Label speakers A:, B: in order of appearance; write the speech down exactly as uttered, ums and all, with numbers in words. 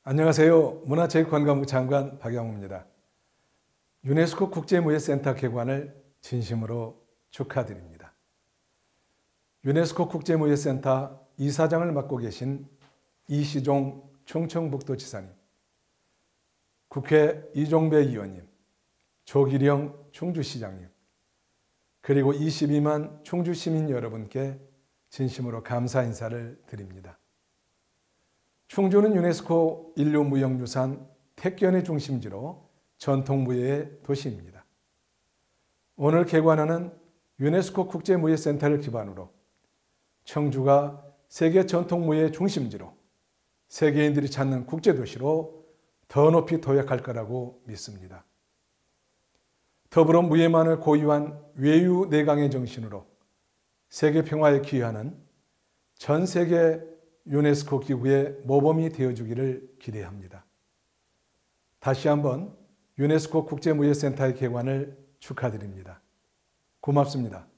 A: 안녕하세요. 문화체육관광부 장관 박영우입니다. 유네스코 국제무예센터 개관을 진심으로 축하드립니다. 유네스코 국제무예센터 이사장을 맡고 계신 이시종 충청북도지사님, 국회 이종배 의원님, 조기령 충주시장님, 그리고 이십이만 충주시민 여러분께 진심으로 감사 인사를 드립니다. 충주는 유네스코 인류무형유산 택견의 중심지로 전통무예의 도시입니다. 오늘 개관하는 유네스코 국제무예센터를 기반으로 청주가 세계 전통무예의 중심지로 세계인들이 찾는 국제도시로 더 높이 도약할 거라고 믿습니다. 더불어 무예만을 고유한 외유내강의 정신으로 세계 평화에 기여하는 전 세계 유네스코 기구의 모범이 되어주기를 기대합니다. 다시 한번 유네스코 국제무예센터의 개관을 축하드립니다. 고맙습니다.